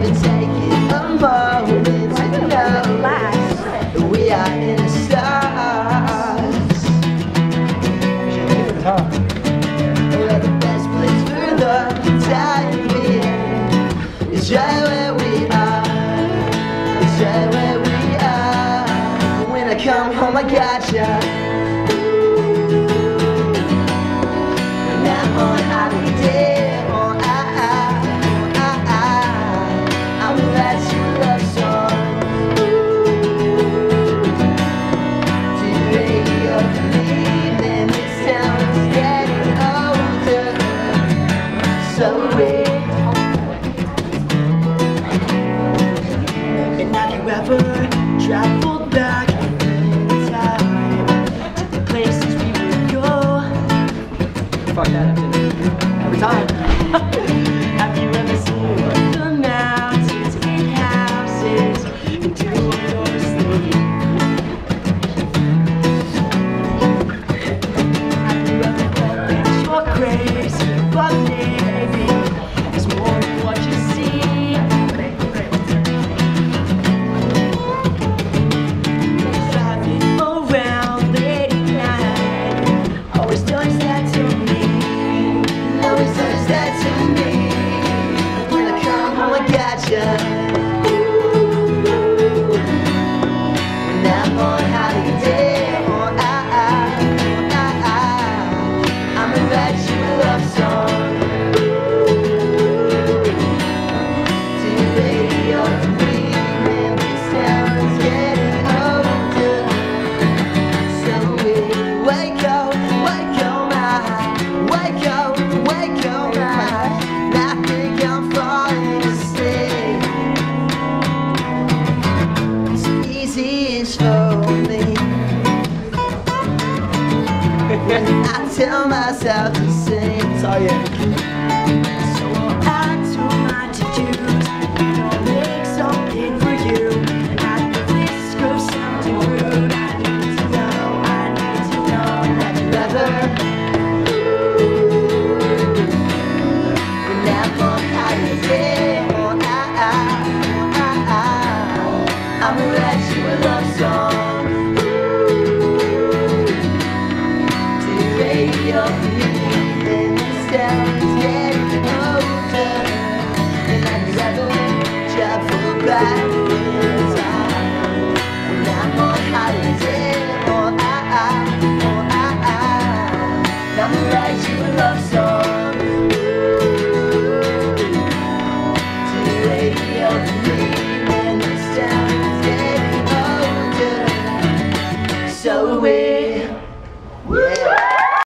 never take it a moment to know we are in the stars. Well, the best place for the time being is right where we are. It's right where we are. When I come home, I gotcha. And have you ever traveled back in time to the places we would go? Fuck that, every time. Have you ever seen the mountains and houses and do your sleep? Have you ever felt that you're crazy, but maybe it's more than what you see? Driving around late at night always does that to me. Always does that to me. When I come home, I gotcha. When I'm on holiday, I'ma write you a love song. To the radio, when this town's getting older. So we wake up my, wake up my. And I think I'm falling asleep. It's easy and slowly. I tell myself to sing. Oh yeah. So I do my to-dos, and I'll make something for you. At the risk of sounding rude, I need to know that you ever. When I'm on holiday, I'ma write you a love song. To the radio, and this town's getting older. And I'd rather travel back.